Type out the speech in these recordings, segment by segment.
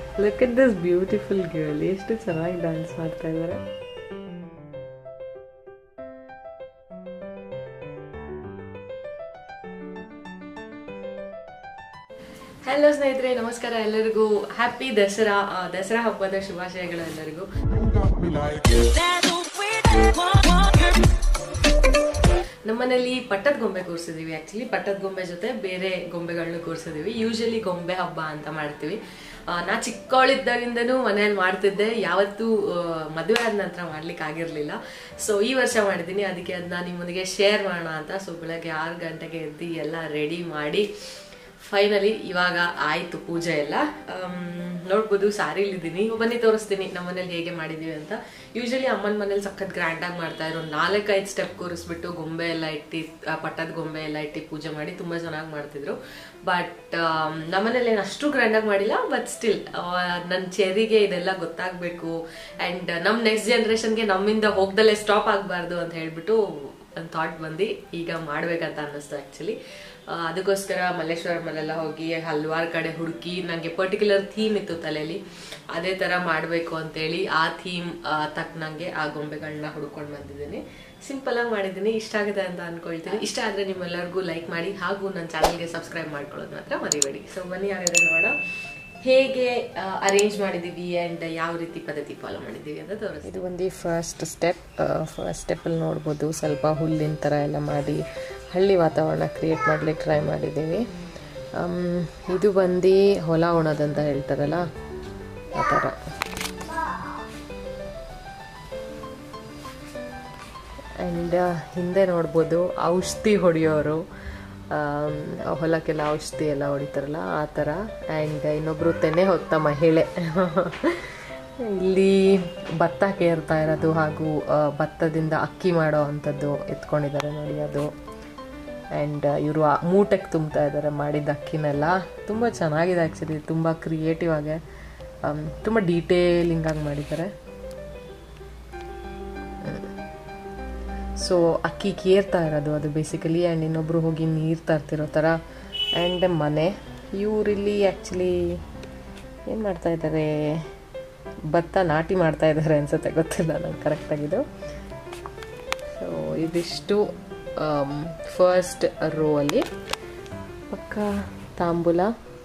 Look at this beautiful girl, ಎಷ್ಟು ಚೆನ್ನಾಗಿ dance ಮಾಡ್ತಾ ಇದ್ದಾರೆ. ಹಲೋ ಸ್ನೇಹಿತರೆ, ನಮಸ್ಕಾರ ಎಲ್ಲರಿಗೂ. ಹ್ಯಾಪಿ ದಸರಾ ಹಬ್ಬದ ಶುಭಾಶಯಗಳು ಎಲ್ಲರಿಗೂ. ನಮ್ಮನೇಲಿ ಪಟ್ಟದ ಗೊಂಬೆ ಕೂರಿಸಿದೀವಿ. ಆಕ್ಚುಲಿ ಪಟ್ಟದ ಗೊಂಬೆ ಜೊತೆ ಬೇರೆ ಗೊಂಬೆಗಳನ್ನ ಕೂರಿಸಿದೀವಿ. ಯೂಶಲಿ ಗೊಂಬೆ ಹಬ್ಬ ಅಂತ ಮಾಡ್ತೀವಿ. ನಾ ಚಿಕ್ಕವಳಿದ್ದಾಗಿಂದನೂ ಮನೇಲಿ ಮಾಡ್ತಿದ್ದೆ. ಯಾವತ್ತೂ ಮದುವೆ ಆದ ನಂತರ ಮಾಡ್ಲಿಕ್ಕೆ ಆಗಿರ್ಲಿಲ್ಲ. ಸೊ ಈ ವರ್ಷ ಮಾಡಿದ್ದೀನಿ. ಅದಕ್ಕೆ ಅದನ್ನ ನಿಮ್ಮೊಂದಿಗೆ ಶೇರ್ ಮಾಡೋಣ ಅಂತ. ಸೊ ಬೆಳಗ್ಗೆ 6 ಗಂಟೆಗೆ ಎದ್ದು ಎಲ್ಲ ರೆಡಿ ಮಾಡಿ ಫೈನಲಿ ಇವಾಗ ಆಯ್ತು ಪೂಜೆ ಎಲ್ಲ. ನೋಡ್ಬೋದು ಸಾರಿಲಿದ್ದೀನಿ. ಬನ್ನಿ ತೋರಿಸ್ತೀನಿ ನಮ್ಮನೇಲಿ ಹೇಗೆ ಮಾಡಿದೀವಿ ಅಂತ. ಯೂಶಲಿ ಅಮ್ಮನ ಮನೇಲಿ ಸಖತ್ ಗ್ರ್ಯಾಂಡ್ ಆಗಿ ಮಾಡ್ತಾ ಇದ್ರು. 4-5 ಸ್ಟೆಪ್ ಕೂರಿಸ್ಬಿಟ್ಟು ಗೊಂಬೆ ಎಲ್ಲ ಇಟ್ಟು, ಪಟ್ಟದ ಗೊಂಬೆ ಎಲ್ಲ ಇಟ್ಟು ಪೂಜೆ ಮಾಡಿ ತುಂಬಾ ಚೆನ್ನಾಗಿ ಮಾಡ್ತಿದ್ರು. ಬಟ್ ನಮ್ಮನೇಲಿ ಏನು ಅಷ್ಟು ಗ್ರ್ಯಾಂಡ್ ಆಗಿ ಮಾಡಿಲ್ಲ. ಬಟ್ ಸ್ಟಿಲ್ ನನ್ನ ಚೆರಿಗೆ ಇದೆಲ್ಲ ಗೊತ್ತಾಗ್ಬೇಕು ಅಂಡ್ ನಮ್ ನೆಕ್ಸ್ಟ್ ಜನರೇಷನ್ಗೆ ನಮ್ಮಿಂದ ಹೋಗ್ದಲ್ಲೇ ಸ್ಟಾಪ್ ಆಗ್ಬಾರ್ದು ಅಂತ ಹೇಳ್ಬಿಟ್ಟು ಒಂದು ಥಾಟ್ ಬಂದು ಈಗ ಮಾಡ್ಬೇಕಂತ ಅನ್ನಿಸ್ತು ಆಕ್ಚುಲಿ. ಅದಕ್ಕೋಸ್ಕರ ಮಲ್ಲೇಶ್ವರಮಲ್ಲೆಲ್ಲ ಹೋಗಿ ಹಲವಾರು ಕಡೆ ಹುಡುಕಿ, ನನಗೆ ಪರ್ಟಿಕ್ಯುಲರ್ ಥೀಮ್ ಇತ್ತು ತಲೆಯಲ್ಲಿ, ಅದೇ ತರ ಮಾಡಬೇಕು ಅಂತೇಳಿ ಆ ಥೀಮ್ ತಕ್ಕನಂಗೆ ಆ ಗೊಂಬೆಗಳನ್ನ ಹುಡ್ಕೊಂಡು ಬಂದಿದ್ದೀನಿ. ಸಿಂಪಲ್ ಆಗಿ ಮಾಡಿದ್ದೀನಿ. ಇಷ್ಟ ಆಗಿದೆ ಅಂತ ಅನ್ಕೊಳ್ತೀನಿ. ಇಷ್ಟ ಆದ್ರೆ ನಿಮ್ಮೆಲ್ಲರಿಗೂ ಲೈಕ್ ಮಾಡಿ ಹಾಗೂ ನನ್ನ ಚಾನಲ್ಗೆ ಸಬ್ಸ್ಕ್ರೈಬ್ ಮಾಡ್ಕೊಳ್ಳೋದು ಮಾತ್ರ ಮರಿಬೇಡಿ. ಸೊ ಬನ್ನಿ ಹಾಗಾದ್ರೆ ನೋಡೋಣ ಹೇಗೆ ಅರೇಂಜ್ ಮಾಡಿದೀವಿ ಅಂಡ್ ಯಾವ ರೀತಿ ಪದ್ಧತಿ ಫಾಲೋ ಮಾಡಿದೀವಿ ಅಂತ ತೋರಿಸ್ತೀವಿ. ಇದು ಒಂದು ಫಸ್ಟ್ ಸ್ಟೆಪ್ಪಲ್ಲಿ ನೋಡ್ಬೋದು ಸ್ವಲ್ಪ ಹುಲ್ಲಿನ ಥರ ಎಲ್ಲ ಮಾಡಿ ಹಳ್ಳಿ ವಾತಾವರಣ ಕ್ರಿಯೇಟ್ ಮಾಡ್ಲಿಕ್ಕೆ ಟ್ರೈ ಮಾಡಿದ್ದೀವಿ. ಇದು ಬಂದು ಹೊಲ ಉಣೋದಂತ ಹೇಳ್ತಾರಲ್ಲ ಆ ಥರ. ಆ್ಯಂಡ್ ಹಿಂದೆ ನೋಡ್ಬೋದು ಔಷಧಿ ಹೊಡೆಯೋರು, ಹೊಲಕ್ಕೆಲ್ಲ ಔಷಧಿ ಎಲ್ಲ ಹೊಡಿತಾರಲ್ಲ ಆ ಥರ. ಆ್ಯಂಡ್ ಇನ್ನೊಬ್ರು ತೆನೆ ಹೊತ್ತ ಮಹಿಳೆ ಇಲ್ಲಿ ಭತ್ತ ಕೇರ್ತಾ ಇರೋದು ಹಾಗೂ ಭತ್ತದಿಂದ ಅಕ್ಕಿ ಮಾಡೋ ಅಂಥದ್ದು ಎತ್ಕೊಂಡಿದ್ದಾರೆ ನೋಡಿ ಅದು. ಆ್ಯಂಡ್ ಇವರು ಮೂಟಕ್ಕೆ ತುಂಬ್ತಾ ಇದ್ದಾರೆ ಮಾಡಿದ ಅಕ್ಕಿನೆಲ್ಲ. ತುಂಬ ಚೆನ್ನಾಗಿದೆ ಆ್ಯಕ್ಚುಲಿ, ತುಂಬ ಕ್ರಿಯೇಟಿವ್ ಆಗಿ ತುಂಬ ಡೀಟೇಲಿಂಗ್ ಆಗಿ ಮಾಡಿದ್ದಾರೆ. ಸೊ ಅಕ್ಕಿ ಕೇರ್ತಾ ಇರೋದು ಅದು ಬೇಸಿಕಲಿ. ಆ್ಯಂಡ್ ಇನ್ನೊಬ್ರು ಹೋಗಿ ನೀರು ತರ್ತಿರೋ ಥರ. ಆ್ಯಂಡ್ ಮನೆ ಇವರಿಲ್ಲಿ ಆ್ಯಕ್ಚುಲಿ ಏನು ಮಾಡ್ತಾ ಇದ್ದಾರೆ, ಭತ್ತ ನಾಟಿ ಮಾಡ್ತಾ ಇದ್ದಾರೆ ಅನ್ಸುತ್ತೆ, ಗೊತ್ತಿಲ್ಲ ನಂಗೆ ಕರೆಕ್ಟಾಗಿದ್ದು. ಸೊ ಇದಿಷ್ಟು ಫಸ್ಟ್ ರೋ ಅಲ್ಲಿ. ತಾಂಬೂಲ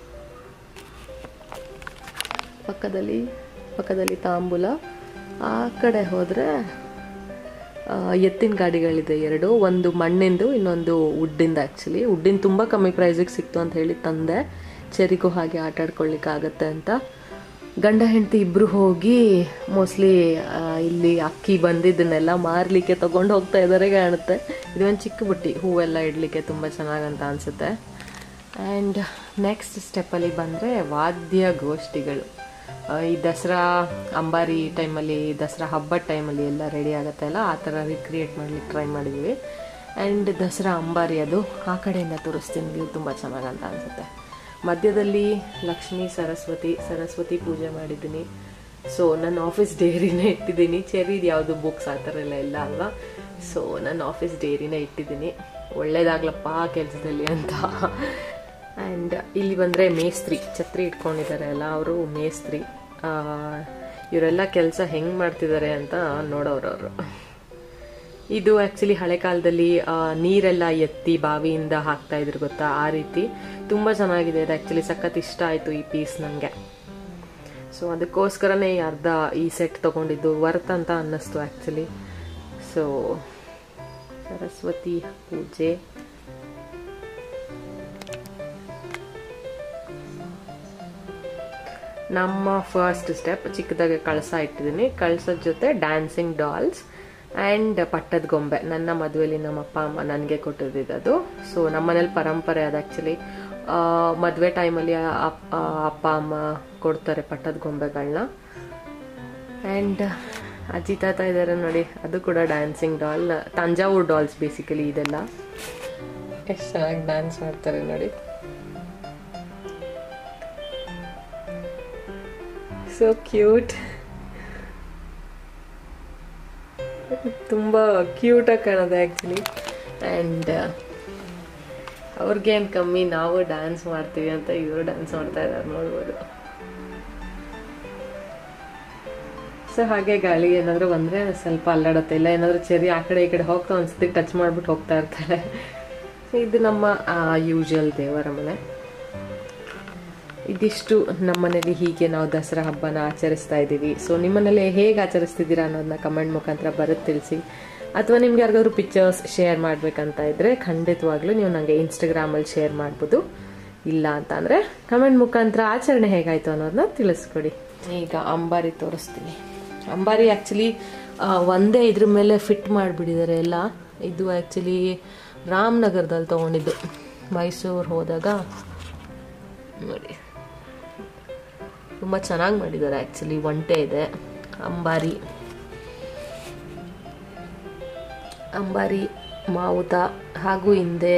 ಪಕ್ಕದಲ್ಲಿ ತಾಂಬೂಲ. ಆ ಕಡೆ ಹೋದರೆ ಎತ್ತಿನ ಗಾಡಿಗಳಿದೆ 2, ಒಂದು ಮಣ್ಣಿಂದು ಇನ್ನೊಂದು ವುಡ್ಡಿಂದ. ಆ್ಯಕ್ಚುಲಿ ವುಡ್ಡಿನ ತುಂಬ ಕಮ್ಮಿ ಪ್ರೈಸಿಗೆ ಸಿಕ್ತು ಅಂತ ಹೇಳಿ ತಂದೆ, ಚೆರಿಗೂ ಹಾಗೆ ಆಟ ಆಡ್ಕೊಳ್ಳಿಕ್ಕೆ ಆಗುತ್ತೆ ಅಂತ. ಗಂಡ ಹೆಂಡತಿ ಇಬ್ಬರು ಹೋಗಿ ಮೋಸ್ಟ್ಲಿ ಇಲ್ಲಿ ಅಕ್ಕಿ ಬಂದಿದ್ದನ್ನೆಲ್ಲ ಮಾರಲಿಕ್ಕೆ ತೊಗೊಂಡು ಹೋಗ್ತಾ ಇದ್ದಾರೆ ಕಾಣುತ್ತೆ. ಇದು ಒಂದು ಚಿಕ್ಕ ಬುಟ್ಟಿ, ಹೂವೆಲ್ಲ ಇಡಲಿಕ್ಕೆ ತುಂಬ ಚೆನ್ನಾಗಂತ ಅನಿಸುತ್ತೆ. ಆ್ಯಂಡ್ ನೆಕ್ಸ್ಟ್ ಸ್ಟೆಪ್ಪಲ್ಲಿ ಬಂದರೆ ವಾದ್ಯ ಗೋಷ್ಠಿಗಳು. ಈ ದಸರಾ ಅಂಬಾರಿ ಟೈಮಲ್ಲಿ, ದಸರಾ ಹಬ್ಬದ ಟೈಮಲ್ಲಿ ಎಲ್ಲ ರೆಡಿ ಆಗುತ್ತೆ ಅಲ್ಲ, ಆ ಥರ ರಿಕ್ರಿಯೇಟ್ ಮಾಡ್ಲಿಕ್ಕೆ ಟ್ರೈ ಮಾಡಿದ್ವಿ. ಆ್ಯಂಡ್ ದಸರಾ ಅಂಬಾರಿ ಅದು ಆ ಕಡೆಯಿಂದ ತೋರಿಸ್ತೀನಿ, ವ್ಯೂ ತುಂಬ ಚೆನ್ನಾಗಂತ ಅನಿಸುತ್ತೆ. ಮಧ್ಯದಲ್ಲಿ ಲಕ್ಷ್ಮೀ ಸರಸ್ವತಿ ಪೂಜೆ ಮಾಡಿದ್ದೀನಿ. ಸೊ ನನ್ನ ಆಫೀಸ್ ಡೈರಿನೇ ಇಟ್ಟಿದ್ದೀನಿ. ಚೆರಿದು ಯಾವುದು ಬುಕ್ಸ್ ಆ ಥರ ಎಲ್ಲ ಇಲ್ಲ ಅಲ್ವಾ. ಸೊ ನನ್ನ ಆಫೀಸ್ ಡೈರಿನೇ ಇಟ್ಟಿದ್ದೀನಿ, ಒಳ್ಳೇದಾಗ್ಲಪ್ಪ ಕೆಲಸದಲ್ಲಿ ಅಂತ. ಆ್ಯಂಡ್ ಇಲ್ಲಿ ಬಂದರೆ ಮೇಸ್ತ್ರಿ, ಛತ್ರಿ ಇಟ್ಕೊಂಡಿದ್ದಾರೆ ಅಲ್ಲ ಅವರು ಮೇಸ್ತ್ರಿ. ಇವರೆಲ್ಲ ಕೆಲಸ ಹೆಂಗೆ ಮಾಡ್ತಿದ್ದಾರೆ ಅಂತ ನೋಡೋರವರು. ಇದು ಆ್ಯಕ್ಚುಲಿ ಹಳೆ ಕಾಲದಲ್ಲಿ ನೀರೆಲ್ಲ ಎತ್ತಿ ಬಾವಿಯಿಂದ ಹಾಕ್ತಾ ಇದ್ರು ಗೊತ್ತಾ, ಆ ರೀತಿ. ತುಂಬ ಚೆನ್ನಾಗಿದೆ ಇದು ಆ್ಯಕ್ಚುಲಿ, ಸಖತ್ ಇಷ್ಟ ಆಯಿತು ಈ ಪೀಸ್ ನನಗೆ. ಸೊ ಅದಕ್ಕೋಸ್ಕರನೇ ಅರ್ಧ ಈ ಸೆಟ್ ತೊಗೊಂಡಿದ್ದು, ವರ್ತ್ ಅಂತ ಅನ್ನಿಸ್ತು ಆ್ಯಕ್ಚುಲಿ. ಸೊ ಸರಸ್ವತಿ ಪೂಜೆ. ನಮ್ಮ ಫಸ್ಟ್ ಸ್ಟೆಪ್ ಚಿಕ್ಕದಾಗಿ ಕಳಸ ಇಟ್ಟಿದ್ದೀನಿ. ಕಳಸದ ಜೊತೆ ಡ್ಯಾನ್ಸಿಂಗ್ ಡಾಲ್ಸ್ ಆ್ಯಂಡ್ ಪಟ್ಟದ ಗೊಂಬೆ. ನನ್ನ ಮದುವೆಯಲ್ಲಿ ನಮ್ಮ ಅಪ್ಪ ಅಮ್ಮ ನನಗೆ ಕೊಟ್ಟಿದ್ದು. ಸೊ ನಮ್ಮನೇಲಿ ಪರಂಪರೆ ಅದು ಆ್ಯಕ್ಚುಲಿ. ಮದುವೆ ಟೈಮಲ್ಲಿ ಅಪ್ಪ ಅಮ್ಮ ಕೊಡ್ತಾರೆ ಪಟ್ಟದ ಗೊಂಬೆಗಳನ್ನ. ಆ್ಯಂಡ್ ಅಜ್ಜಿ ತಾತ ಇದ್ದಾರೆ ನೋಡಿ, ಅದು ಕೂಡ dancing doll. Thanjavur dolls basically ಇದೆಲ್ಲ. ಎಷ್ಟು ಚೆನ್ನಾಗಿ ಡ್ಯಾನ್ಸ್ ಮಾಡ್ತಾರೆ ನೋಡಿ. ಸೊ ಕ್ಯೂಟ್, ತುಂಬ ಕ್ಯೂಟಾಗಿ ಕಾಣೋದು ಆ್ಯಕ್ಚುಲಿ. ಆ್ಯಂಡ್ ಅವ್ರಿಗೇನು ಕಮ್ಮಿ, ನಾವು ಡ್ಯಾನ್ಸ್ ಮಾಡ್ತೀವಿ ಅಂತ ಇವರು ಡ್ಯಾನ್ಸ್ ಮಾಡ್ತಾ ಇದ್ದಾರೆ ನೋಡ್ಬೋದು. ಸೊ ಹಾಗೆ ಗಾಳಿ ಏನಾದರೂ ಬಂದರೆ ಸ್ವಲ್ಪ ಅಲ್ಲಾಡುತ್ತೆ, ಇಲ್ಲ ಏನಾದರೂ ಚೆರಿ ಆ ಕಡೆ ಈ ಕಡೆ ಹೋಗ್ತಾ ಅನ್ಸುತ್ತೆ, ಟಚ್ ಮಾಡಿಬಿಟ್ಟು ಹೋಗ್ತಾ ಇರ್ತಾರೆ. ಇದು ನಮ್ಮ ಯೂಶುವಲ್ ದೇವರ ಮನೆ. ಇದಿಷ್ಟು ನಮ್ಮನೇಲಿ ಹೀಗೆ ನಾವು ದಸರಾ ಹಬ್ಬನ ಆಚರಿಸ್ತಾ ಇದ್ದೀವಿ. ಸೊ ನಿಮ್ಮನೇಲಿ ಹೇಗೆ ಆಚರಿಸ್ತಿದ್ದೀರಾ ಅನ್ನೋದನ್ನ ಕಮೆಂಟ್ ಮುಖಾಂತರ ಬರುತ್ತೆ ತಿಳಿಸಿ. ಅಥವಾ ನಿಮ್ಗೆ ಯಾರಿಗಾದ್ರೂ ಪಿಕ್ಚರ್ಸ್ ಶೇರ್ ಮಾಡ್ಬೇಕಂತ ಇದ್ರೆ ಖಂಡಿತವಾಗ್ಲೂ ನೀವು ನನಗೆ ಇನ್ಸ್ಟಾಗ್ರಾಮಲ್ಲಿ ಶೇರ್ ಮಾಡ್ಬೋದು. ಇಲ್ಲ ಅಂತ ಅಂದರೆ ಕಮೆಂಟ್ ಮುಖಾಂತರ ಆಚರಣೆ ಹೇಗಾಯಿತು ಅನ್ನೋದನ್ನ ತಿಳಿಸ್ಕೊಡಿ. ಈಗ ಅಂಬಾರಿ ತೋರಿಸ್ತೀನಿ. ಅಂಬಾರಿ ಆ್ಯಕ್ಚುಲಿ ಒಂದೇ ಇದ್ರ ಮೇಲೆ ಫಿಟ್ ಮಾಡಿಬಿಟ್ಟಿದ್ದಾರೆ ಎಲ್ಲ. ಇದು ಆ್ಯಕ್ಚುಲಿ ರಾಮನಗರದಲ್ಲಿ ತೊಗೊಂಡಿದ್ದು, ಮೈಸೂರು ಹೋದಾಗ ನೋಡಿ ತುಂಬ ಚೆನ್ನಾಗಿ ಮಾಡಿದ್ದಾರೆ. ಆ್ಯಕ್ಚುಲಿ ಒಂಟೆ ಇದೆ, ಅಂಬಾರಿ ಮಾವುತ ಹಾಗೂ ಹಿಂದೆ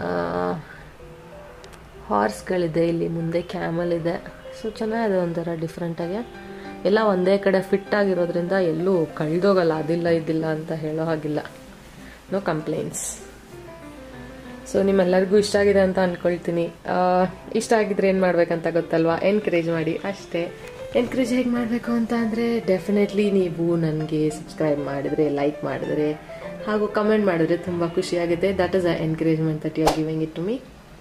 ಹಾರ್ಸ್ಗಳಿದೆ, ಇಲ್ಲಿ ಮುಂದೆ ಕ್ಯಾಮಲ್ ಇದೆ. ಸೊ ಚೆನ್ನಾಗಿದೆ, ಒಂಥರ ಡಿಫ್ರೆಂಟಾಗಿ ಎಲ್ಲ ಒಂದೇ ಕಡೆ ಫಿಟ್ ಆಗಿರೋದ್ರಿಂದ ಎಲ್ಲೂ ಕಳೆದೋಗಲ್ಲ, ಅದಿಲ್ಲ ಇದಿಲ್ಲ ಅಂತ ಹೇಳೋ ಹಾಗಿಲ್ಲ. No complaints. ಸೊ ನಿಮ್ಮೆಲ್ಲರಿಗೂ ಇಷ್ಟ ಆಗಿದೆ ಅಂತ ಅಂದ್ಕೊಳ್ತೀನಿ. ಇಷ್ಟ ಆಗಿದ್ರೆ ಏನು ಮಾಡಬೇಕಂತ ಗೊತ್ತಲ್ವಾ, ಎನ್ಕರೇಜ್ ಮಾಡಿ ಅಷ್ಟೇ. ಎನ್ಕರೇಜ್ ಹೇಗೆ ಮಾಡಬೇಕು ಅಂತ ಅಂದರೆ ಡೆಫಿನೆಟ್ಲಿ ನೀವು ನನಗೆ ಸಬ್ಸ್ಕ್ರೈಬ್ ಮಾಡಿದರೆ, ಲೈಕ್ ಮಾಡಿದರೆ ಹಾಗೂ ಕಮೆಂಟ್ ಮಾಡಿದ್ರೆ ತುಂಬ ಖುಷಿಯಾಗುತ್ತೆ. That is a encouragement that you are giving it to me.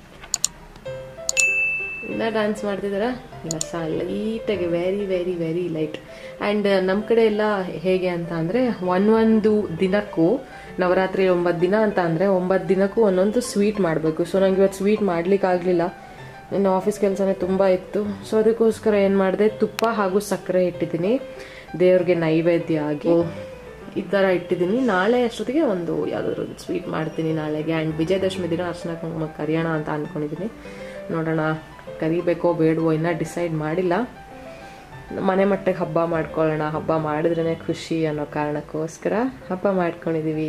ಇನ್ನ ಡ್ಯಾನ್ಸ್ ಮಾಡ್ತಿದ್ದಾರಾ? ಇಲ್ಲ, ಲೈಟಾಗಿ, very very very light. And ನಮ್ಮ ಕಡೆ ಎಲ್ಲ ಹೇಗೆ ಅಂತ ಅಂದರೆ ಒಂದೊಂದು ದಿನಕ್ಕೂ, ನವರಾತ್ರಿ 9 ದಿನ ಅಂತ ಅಂದರೆ 9 ದಿನಕ್ಕೂ ಒಂದೊಂದು ಸ್ವೀಟ್ ಮಾಡಬೇಕು. ಸೊ ನಂಗೆ ಇವತ್ತು ಸ್ವೀಟ್ ಮಾಡ್ಲಿಕ್ಕಾಗಲಿಲ್ಲ, ನನ್ನ ಆಫೀಸ್ ಕೆಲಸನೇ ತುಂಬ ಇತ್ತು. ಸೊ ಅದಕ್ಕೋಸ್ಕರ ಏನು ಮಾಡಿದೆ, ತುಪ್ಪ ಹಾಗೂ ಸಕ್ಕರೆ ಇಟ್ಟಿದ್ದೀನಿ ದೇವ್ರಿಗೆ ನೈವೇದ್ಯ ಆಗಿ. ಈ ಥರ ಇಟ್ಟಿದ್ದೀನಿ. ನಾಳೆ ಅಷ್ಟೊತ್ತಿಗೆ ಒಂದು ಯಾವುದಾದ್ರು ಸ್ವೀಟ್ ಮಾಡ್ತೀನಿ ನಾಳೆಗೆ. ಆ್ಯಂಡ್ ವಿಜಯದಶಮಿ ದಿನ ಅರ್ಶಿನ ಕುಂಕುಮ ಕರಿಯೋಣ ಅಂತ ಅಂದ್ಕೊಂಡಿದ್ದೀನಿ. ನೋಡೋಣ ಕರಿಬೇಕೋ ಬೇಡವೋ ಇನ್ನೂ ಡಿಸೈಡ್ ಮಾಡಿಲ್ಲ. ಮನೆ ಮಟ್ಟಿಗೆ ಹಬ್ಬ ಮಾಡ್ಕೊಳ್ಳೋಣ, ಹಬ್ಬ ಮಾಡಿದ್ರೇ ಖುಷಿ ಅನ್ನೋ ಕಾರಣಕ್ಕೋಸ್ಕರ ಹಬ್ಬ ಮಾಡ್ಕೊಂಡಿದ್ದೀವಿ.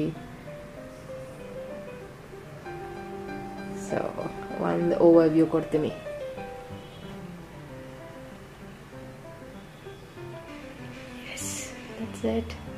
ಸೊ ಒಂದು ಓವರ್ ವ್ಯೂ ಕೊಡ್ತೀನಿ. Yes, that's it.